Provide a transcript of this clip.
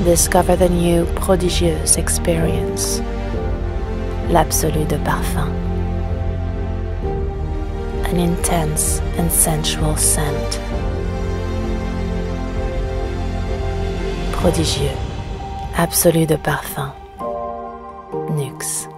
Discover the new prodigious experience, l'absolu de parfum. An intense and sensual scent. Prodigieux, absolu de parfum. Nuxe.